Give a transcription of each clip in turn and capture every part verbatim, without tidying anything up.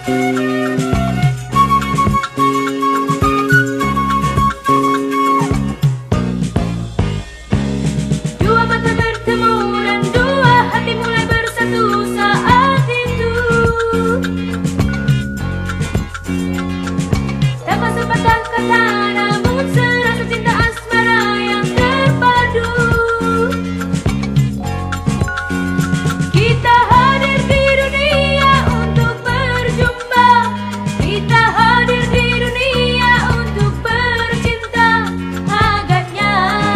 Dua mata bertemu dan dua hati mulai bersatu saat itu. Tanpa sepatah kata namun serasa cinta asmara yang terpadu. Kita hadir di dunia untuk berjumpa. Kita hadir di dunia untuk bercinta. Agaknya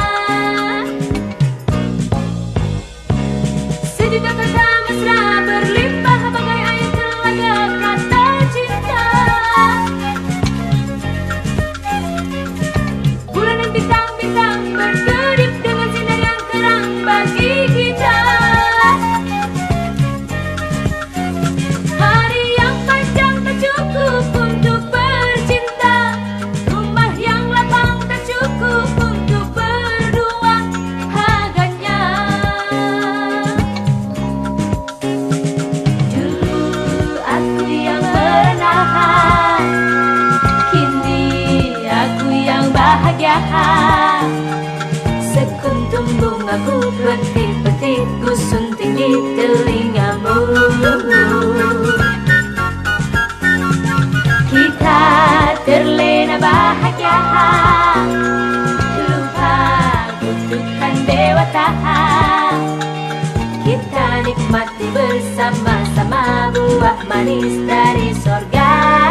sejuta kata mesra berlimpah bagai air telaga kata cinta. Bulan dan bintang-bintang berkedip dengan sinar yang terang bagi kita. Hari yang panjang tak cukup untuk bercinta. Rumah yang lapang tak cukup untuk berdua. Agaknya dulu aku yang merenah, kini aku yang bahagia. Sekuntum bunga ku petik-petik, ku sunting di telingamu. Kita terlena bahagia, lupa kutukan dewata. Kita nikmati bersama-sama buah manis dari sorga.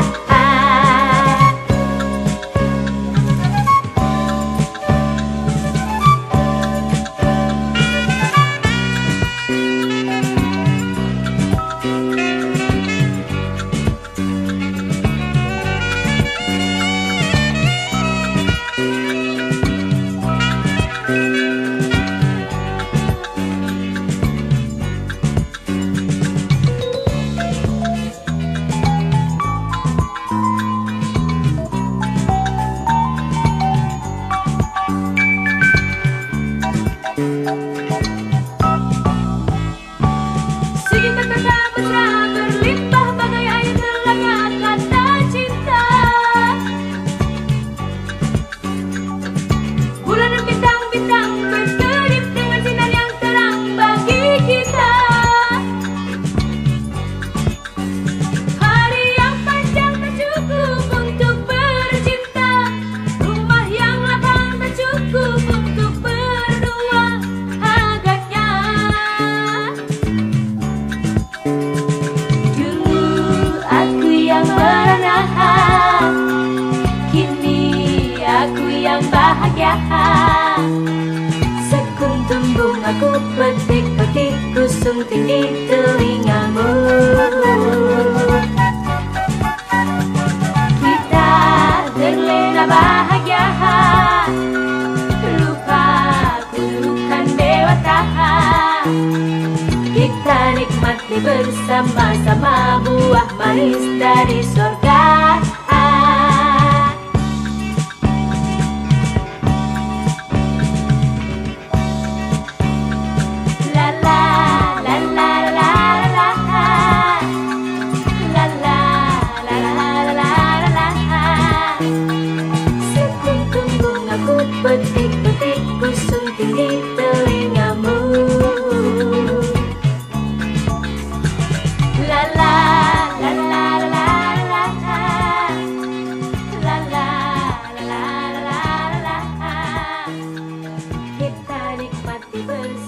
Sejuta kata mesra berlimpah bagai air telaga kata cinta. Bulan dan bintang-bintang berkedip dengan sinar yang terang bagi kita. Hari yang panjang tak cukup untuk bercinta. Rumah yang lapang tak cukup untuk berdua. Agaknya dulu aku yang merenah, kini aku yang bahagia. Sekuntum bunga ku petik-petik, ku sunting di telingamu. Kita terlena bahagia, lupa kutukan dewata. Kita nikmati bersama-sama buah manis dari sorga. La la la la la la la. La la la la la la la. Sekuntum bunga ku petik-petik, ku sunting di telingamu. La la la la la la la. La la la la la la la. Kita nikmati bersama.